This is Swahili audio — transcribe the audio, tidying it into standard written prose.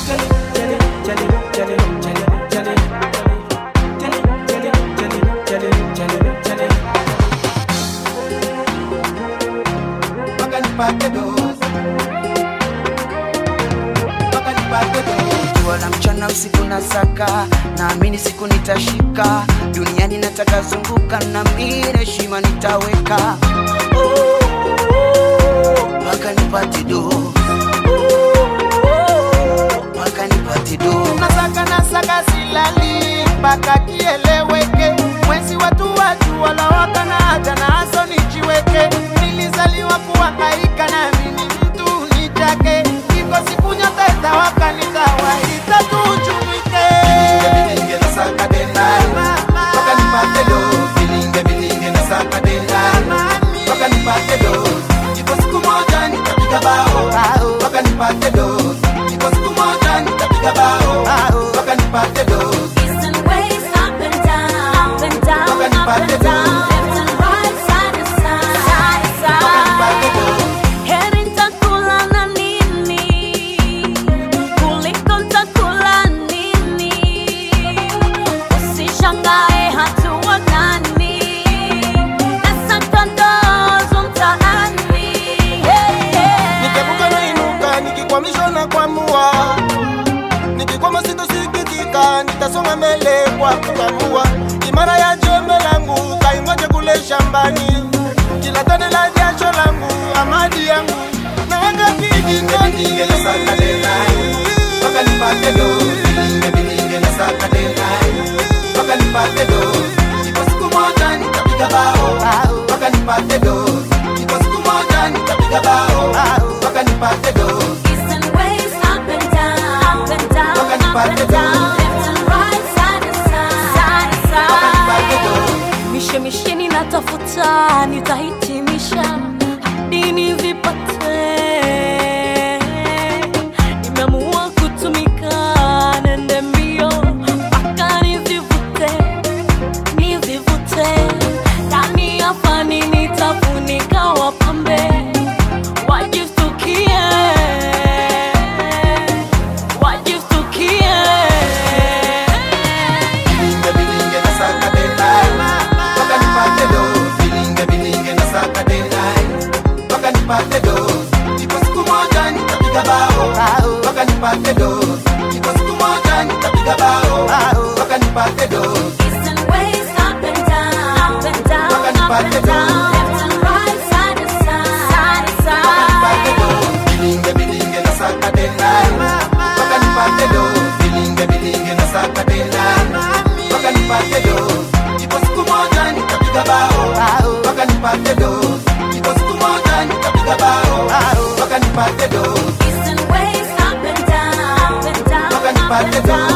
Wala mchana usiku nasaka, naamini siku nitashika. Duniani nataka zunguka, na mimi heshima nitaweka. Mpaka nipate do, mpaka nipate do. Nasaka silali, mpaka kieleweke. Mwenzi watu wala wakana hata na aso nijiweke. Nilizaliwa kuhangaika na mimi mtu nitake. Iko siku nyota itawaka nitawaita tujumike. Bilinge nasaka denai, mpaka nipate do. Bilinge nasaka denai, mpaka nipate do. Iko siku moja nitapiga bao, mpaka nipate do. Iko siku moja nitapiga bao, mpaka nipate do. East and west, up and down, up and down, up and down, left and right, side to side, side to side. Heri nitakula na nini, kuliko nitakula nini. Usishangae hatua gani, nasaka ndozo mtaani. Nikibuka na inuka, nikikwamisha na kuamua. Nikikwama sitosikitika, nitasonga mbele kwa kukamua. Imara ya jembe langu, kaingoje kule shambani. Kila tone la jasho langu, amadi yangu. Na wakati Bilinge nasaka denai, mpaka nipate do. Bilinge nasaka denai, mpaka nipate do. Iko siku moja nitapiga bao, mpaka nipate do. Iko siku moja nitapiga bao, mpaka nipate do. East and west, up and down, up and down, up and down, left and right, side to side, side to side. Mishe ninatafuta, nitahitimisha hadi nivipate. Nimeamua kutumika, nende mbio mpaka nivivute, nivivute. Ndani ya fani nitafunika wapambe, wajistukie, wajistukie. Bilinge nasaka denai, mpaka nipate do. Bilinge nasaka denai, mpaka nipate do. Iko siku moja nitapiga bao, mpaka nipate do. Iko siku moja nitapiga bao, mpaka nipate do. East and west, up and down, up and down, up and down, left and right, side to side, side to side. Bilinge nasaka denai, mpaka nipate do. Bilinge nasaka denai, mpaka nipate do. Iko siku moja nitapiga bao, mpaka nipate do. Iko siku moja nitapiga bao, mpaka nipate do. East and west, up and down, up and down, mpaka up and nipate do. down.